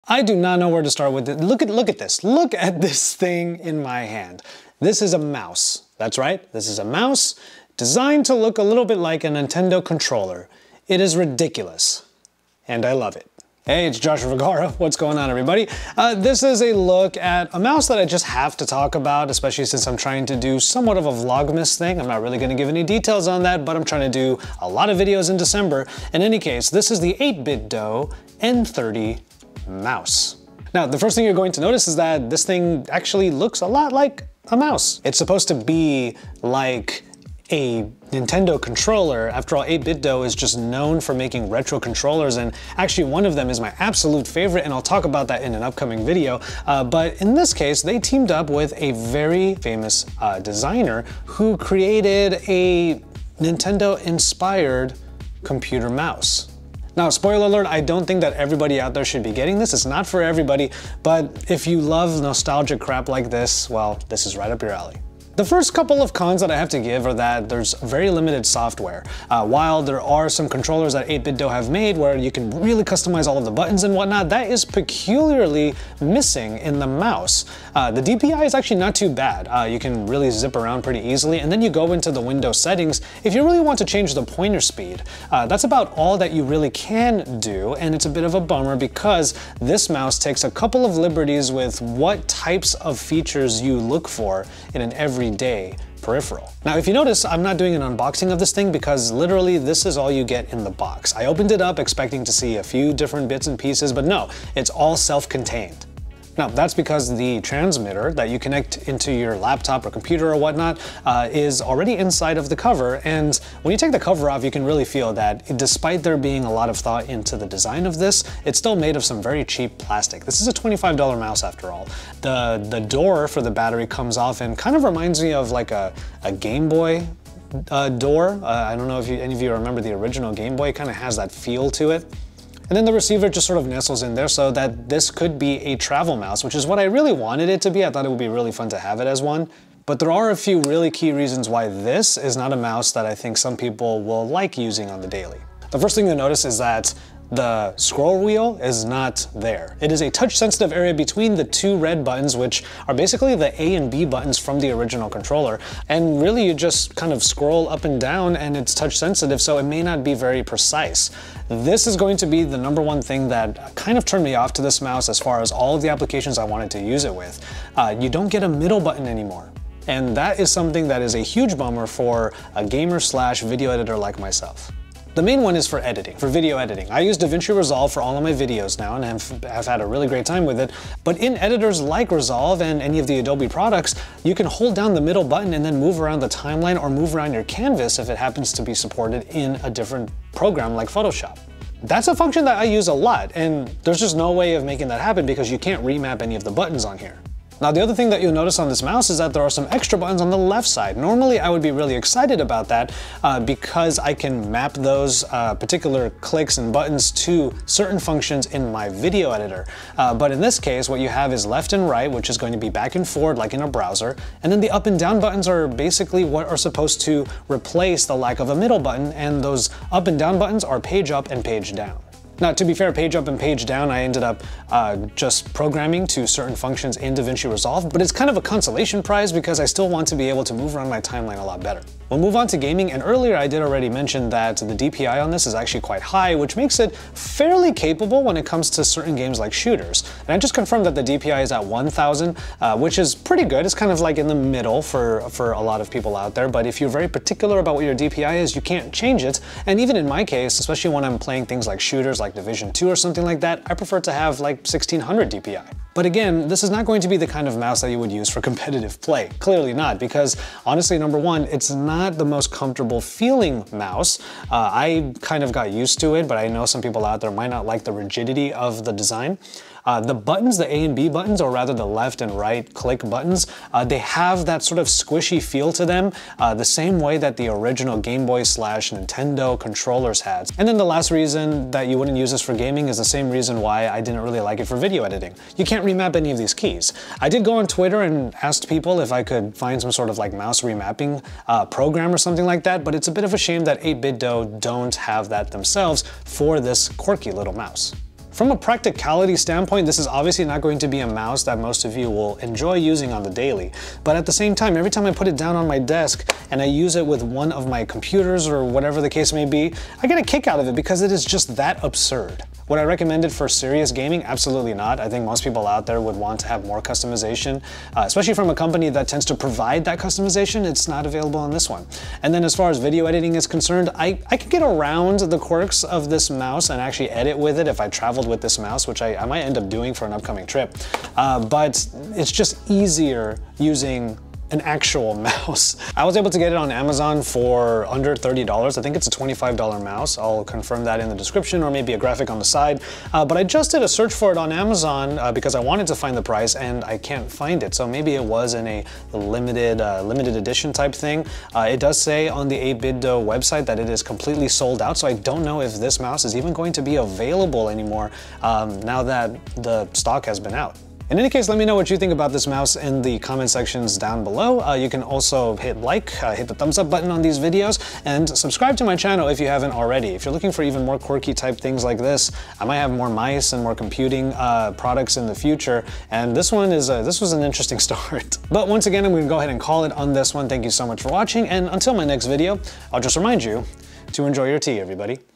I do not know where to start with it. Look at this. Look at this thing in my hand. This is a mouse. That's right. This is a mouse designed to look a little bit like a Nintendo controller. It is ridiculous, and I love it. Hey, it's Joshua Vergara. What's going on, everybody? This is a look at a mouse that I just have to talk about, especially since I'm trying to do somewhat of a Vlogmas thing. I'm not really going to give any details on that, but I'm trying to do a lot of videos in December. In any case, this is the 8BitDo N30 mouse. Now, the first thing you're going to notice is that this thing actually looks a lot like a mouse. It's supposed to be like a Nintendo controller. After all, 8BitDo is just known for making retro controllers, and actually one of them is my absolute favorite, and I'll talk about that in an upcoming video. But in this case, they teamed up with a very famous designer who created a Nintendo-inspired computer mouse. Now, spoiler alert, I don't think that everybody out there should be getting this. It's not for everybody, but if you love nostalgic crap like this, well, this is right up your alley. The first couple of cons that I have to give are that there's very limited software. While there are some controllers that 8BitDo have made where you can really customize all of the buttons and whatnot, that is peculiarly missing in the mouse. The DPI is actually not too bad. You can really zip around pretty easily, and then you go into the Windows settings. If you really want to change the pointer speed, that's about all that you really can do, and it's a bit of a bummer because this mouse takes a couple of liberties with what types of features you look for in an everyday peripheral. Now, if you notice, I'm not doing an unboxing of this thing because literally this is all you get in the box. I opened it up expecting to see a few different bits and pieces, but no, it's all self-contained. Now, that's because the transmitter that you connect into your laptop or computer or whatnot is already inside of the cover, and when you take the cover off, you can really feel that despite there being a lot of thought into the design of this, it's still made of some very cheap plastic. This is a $25 mouse after all. The door for the battery comes off and kind of reminds me of like a Game Boy door. I don't know if any of you remember the original Game Boy. It kind of has that feel to it. And then the receiver just sort of nestles in there so that this could be a travel mouse, which is what I really wanted it to be. I thought it would be really fun to have it as one. But there are a few really key reasons why this is not a mouse that I think some people will like using on the daily. The first thing you'll notice is that the scroll wheel is not there. It is a touch-sensitive area between the two red buttons, which are basically the A and B buttons from the original controller. And really, you just kind of scroll up and down, and it's touch-sensitive, so it may not be very precise. This is going to be the number one thing that kind of turned me off to this mouse as far as all of the applications I wanted to use it with. You don't get a middle button anymore. And that is something that is a huge bummer for a gamer/video editor like myself. The main one is for editing, for video editing. I use DaVinci Resolve for all of my videos now and have had a really great time with it. But in editors like Resolve and any of the Adobe products, you can hold down the middle button and then move around the timeline or move around your canvas if it happens to be supported in a different program like Photoshop. That's a function that I use a lot, and there's just no way of making that happen because you can't remap any of the buttons on here. Now, the other thing that you'll notice on this mouse is that there are some extra buttons on the left side. Normally, I would be really excited about that because I can map those particular clicks and buttons to certain functions in my video editor. But in this case, what you have is left and right, which is going to be back and forward like in a browser. And then the up and down buttons are basically what are supposed to replace the lack of a middle button. And those up and down buttons are page up and page down. Now, to be fair, page up and page down, I ended up just programming to certain functions in DaVinci Resolve, but it's kind of a consolation prize because I still want to be able to move around my timeline a lot better. We'll move on to gaming, and earlier I did already mention that the DPI on this is actually quite high, which makes it fairly capable when it comes to certain games like shooters. And I just confirmed that the DPI is at 1000, which is pretty good. It's kind of like in the middle for a lot of people out there, but if you're very particular about what your DPI is, you can't change it. And even in my case, especially when I'm playing things like shooters like Division 2 or something like that, I prefer to have like 1600 DPI. But again, this is not going to be the kind of mouse that you would use for competitive play. Clearly not, because honestly, number one, it's not the most comfortable feeling mouse. I kind of got used to it, but I know some people out there might not like the rigidity of the design. The buttons, the A and B buttons, or rather the left and right click buttons, they have that sort of squishy feel to them, the same way that the original Game Boy / Nintendo controllers had. And then the last reason that you wouldn't use this for gaming is the same reason why I didn't really like it for video editing. You can't remap any of these keys. I did go on Twitter and asked people if I could find some sort of like mouse remapping program or something like that, but it's a bit of a shame that 8BitDo don't have that themselves for this quirky little mouse. From a practicality standpoint, this is obviously not going to be a mouse that most of you will enjoy using on the daily. But at the same time, every time I put it down on my desk and I use it with one of my computers or whatever the case may be, I get a kick out of it because it is just that absurd. Would I recommend it for serious gaming? Absolutely not. I think most people out there would want to have more customization, especially from a company that tends to provide that customization. It's not available on this one. And then as far as video editing is concerned, I can get around the quirks of this mouse and actually edit with it if I traveled with this mouse, which I might end up doing for an upcoming trip. But it's just easier using an actual mouse. I was able to get it on Amazon for under $30. I think it's a $25 mouse. I'll confirm that in the description or maybe a graphic on the side. But I just did a search for it on Amazon because I wanted to find the price and I can't find it. So maybe it was in a limited edition type thing. It does say on the 8BitDo website that it is completely sold out. So I don't know if this mouse is even going to be available anymore now that the stock has been out. In any case, let me know what you think about this mouse in the comment sections down below. You can also hit like, hit the thumbs up button on these videos, and subscribe to my channel if you haven't already. If you're looking for even more quirky type things like this, I might have more mice and more computing products in the future, and this was an interesting start. But once again, I'm gonna go ahead and call it on this one. Thank you so much for watching, and until my next video, I'll just remind you to enjoy your tea, everybody.